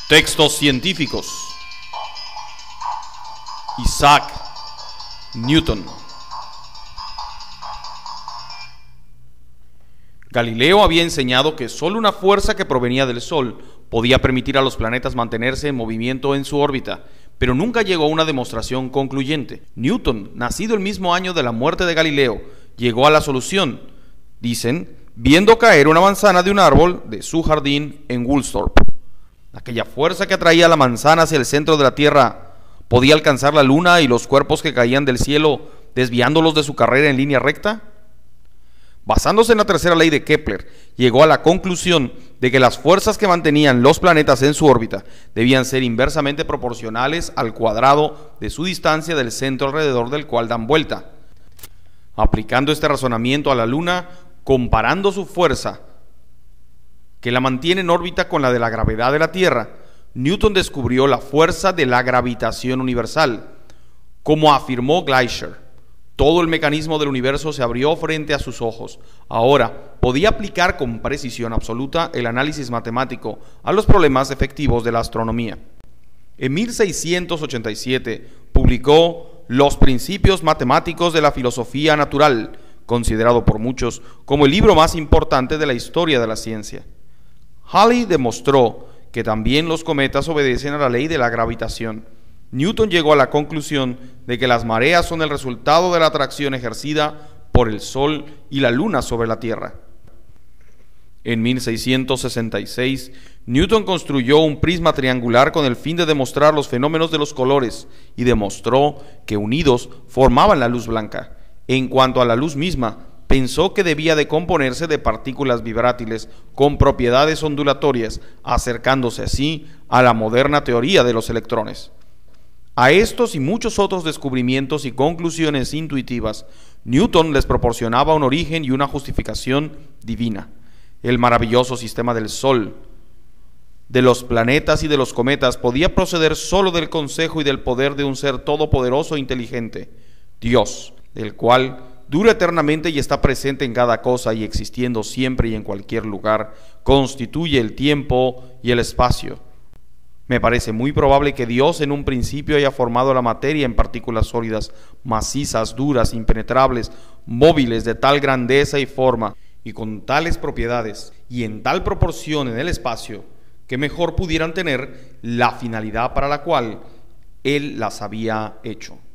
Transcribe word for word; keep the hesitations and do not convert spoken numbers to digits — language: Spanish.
Textos científicos. Isaac Newton. Galileo había enseñado que solo una fuerza que provenía del Sol podía permitir a los planetas mantenerse en movimiento en su órbita, pero nunca llegó a una demostración concluyente. Newton, nacido el mismo año de la muerte de Galileo, llegó a la solución, dicen, viendo caer una manzana de un árbol de su jardín en Woolsthorpe. Aquella fuerza que atraía la manzana hacia el centro de la Tierra podía alcanzar la luna y los cuerpos que caían del cielo, desviándolos de su carrera en línea recta. Basándose en la tercera ley de Kepler, llegó a la conclusión de que las fuerzas que mantenían los planetas en su órbita debían ser inversamente proporcionales al cuadrado de su distancia del centro alrededor del cual dan vuelta. Aplicando este razonamiento a la Luna, comparando su fuerza que la mantiene en órbita con la de la gravedad de la Tierra, Newton descubrió la fuerza de la gravitación universal. Como afirmó Gleiser, todo el mecanismo del universo se abrió frente a sus ojos. Ahora podía aplicar con precisión absoluta el análisis matemático a los problemas efectivos de la astronomía. En mil seiscientos ochenta y siete publicó Los Principios Matemáticos de la Filosofía Natural, considerado por muchos como el libro más importante de la historia de la ciencia. Halley demostró que también los cometas obedecen a la ley de la gravitación. Newton llegó a la conclusión de que las mareas son el resultado de la atracción ejercida por el Sol y la Luna sobre la Tierra. En mil seiscientos sesenta y seis, Newton construyó un prisma triangular con el fin de demostrar los fenómenos de los colores y demostró que unidos formaban la luz blanca. En cuanto a la luz misma, pensó que debía de componerse de partículas vibrátiles con propiedades ondulatorias, acercándose así a la moderna teoría de los electrones. A estos y muchos otros descubrimientos y conclusiones intuitivas, Newton les proporcionaba un origen y una justificación divina. El maravilloso sistema del Sol, de los planetas y de los cometas podía proceder solo del consejo y del poder de un ser todopoderoso e inteligente, Dios, el cual dura eternamente y está presente en cada cosa y existiendo siempre y en cualquier lugar, constituye el tiempo y el espacio. Me parece muy probable que Dios en un principio haya formado la materia en partículas sólidas, macizas, duras, impenetrables, móviles de tal grandeza y forma, y con tales propiedades, y en tal proporción en el espacio, que mejor pudieran tener la finalidad para la cual Él las había hecho.